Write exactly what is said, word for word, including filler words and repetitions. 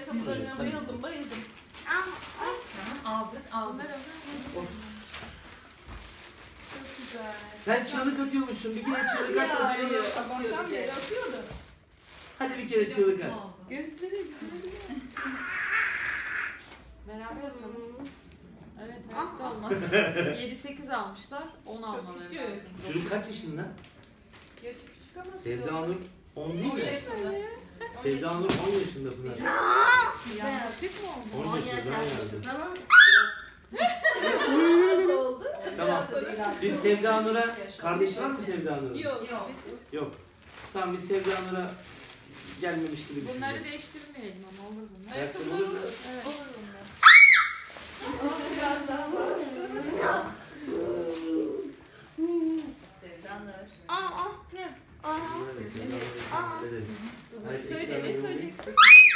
ayakkabılarına bayıldım bayıldım. Aldık aldık. Çok güzel. Sen çığlık atıyormuşsun. Bir kere çığlık at da duyuyor. Sabahtan beri atıyordu. Hadi bir kere çığlık at. Gözleri gözleri. Beraber atalım. Evet, hayatta olmaz. yedi sekiz almışlar, on almaları küçük. lazım. Çocuk kaç yaşında? Yaşı küçük ama. Sevda Nur on değil on mi? yaşında. Sevda Nur on yaşında Pınar. Yanlışlık mı oldu? on yaşında ben yazdım. ama Nasıl oldu? Tamam. Biz Sevda Nur'a, kardeşi var mı Sevda Nur'un? Yok. Yok. Yok. Tamam biz Sevda Nur'a gelmemiş gibi Bunları düşüneceğiz. değiştirmeyelim ama olur bunlar. Ayakkabılar olur olur. mu? Evet. Olur bunlar. biraz daha Sevdanlar. Aa ah ne? Aa. Hadi Sevda Nur'a halledelim. Hadi, Söyle ikna ne edelim. söyleyeceksin?